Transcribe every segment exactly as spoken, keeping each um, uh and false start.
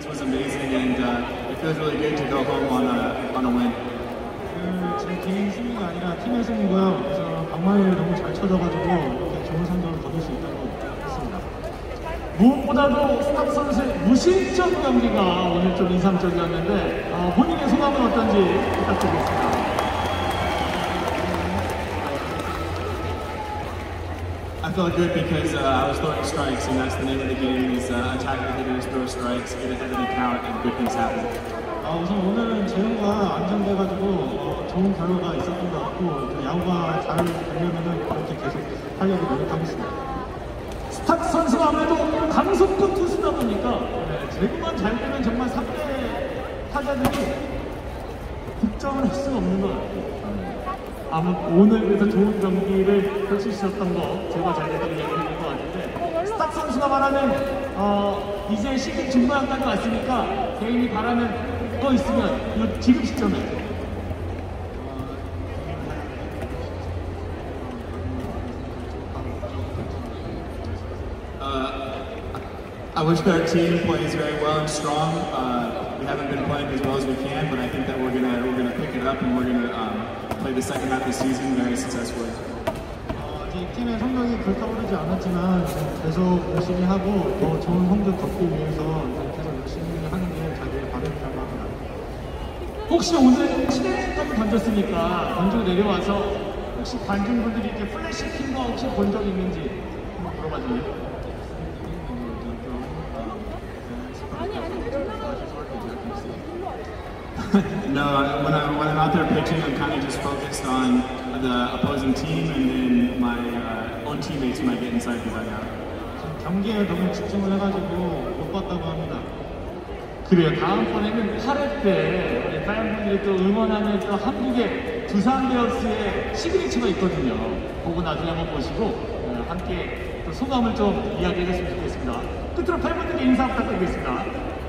defense was amazing, and uh, it feels really good to go home on a on a win. 그, 제 개인 승리가 아니라 팀의 승리고요. 그래서 방망이를 너무 잘 쳐져가지고 이렇게 좋은 성적을 거둘 수 있다고 했습니다. 무엇보다도 스탑 선수의 무실점 경기가 오늘 좀 인상적이었는데 어, 본인의 소감은 어떤지 부탁드리겠습니다. I felt good because uh, I was throwing strikes, and that's the name of the game: is uh, attack the hitters, throw strikes, get ahead of the count, and good things happen. 아, 우선 오늘은 재우가 안정돼가지고 어, 좋은 결과가 있었던 것 같고 또 야구가 잘 되려면은 그렇게 계속 하려고 노력하겠습니다. 스탁 선수가 아무래도 강속구 투수다 보니까 네, 제구만 잘 되면 정말 상대 타자들이 득점을 할 수가 없는 것 같아요. 아마 오늘 그래서 좋은 경기를 펼칠 수 있었던 거 제가 잘 됐다고 얘기를 해줄 것 같은데 스탁 선수가 말하는 어, 이제 시즌 중반까지 왔으니까 개인이 바라는 거 있으면 이거 지금 시점에 I wish that our team plays very well and strong. Uh, we haven't been playing as well as we can, but I think that we're gonna we're gonna pick it up and we're gonna um, play the second half of the season very successfully. 어, 아직 팀의 성적이 불타오르지 않았지만 계속 열심히 하고 더 좋은 성적 거두기 위해서 계속 열심히 하는 게 자기의 바람이라고 합니다. 혹시 오늘 칠 회까지 던졌으니까 던지고 내려와서 혹시 관중분들이 이렇게 플래시 킨 거 혹시 본 적 있는지 한번 물어봐주세요. No, when, I, when I'm out there pitching, I'm kind of just focused on the opposing team, and then my uh, own teammates might get inside the dugout. 경기에 너무 집중을 해가지고 못 봤다고 합니다. 그래요. 다음번에는 팔 회 때 팬분들이 또 응원하는 또 한국의 두산 베어스의 시그니처가 있거든요. 그거 나중에 한번 보시고 함께 또 소감을 좀 이야기해 줬으면 좋겠습니다. 끝으로 팬분들께 인사 부탁드리겠습니다.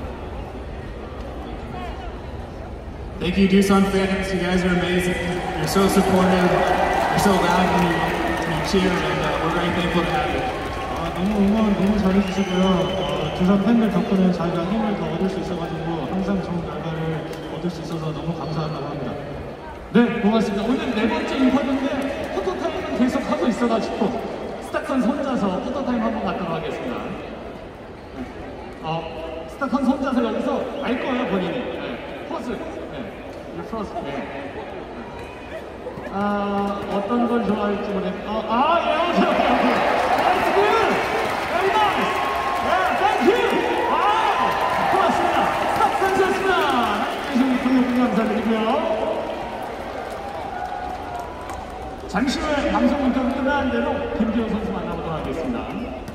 Thank you, Doosan fans. You guys are amazing. You're so supportive. You're so loud when you, when you cheer, and uh, we're very thankful to have you. 아, 너무 응원 너무 잘해주시고요. 어, 두산 팬들 덕분에 저희가 힘을 더 얻을 수 있어가지고 항상 좋은 결과를 얻을 수 있어서 너무 감사하다고 합니다. 네, 고맙습니다. 오늘 네 번째 인터뷰인데 포토타임은 계속 하고 있어가지고 스탁 선수 혼자서 포토타임 한번 갖도록 하겠습니다. 네. 어, 스탁 선수 혼자서 여기서 알 거예요, 본인이. 네. 포즈. First, 네. 아, 어떤 걸 좋아할지 모르겠는데, 아, 아, 예, 오케이, 오케이, 오케이. That's good! Very nice! Yeah, thank you! 아, 고맙습니다. 스탁 선수였습니다. 해주신 분들 감사드리고요. 잠시 후에 방송 인터뷰 끝나는데도 김지호 선수 만나보도록 하겠습니다.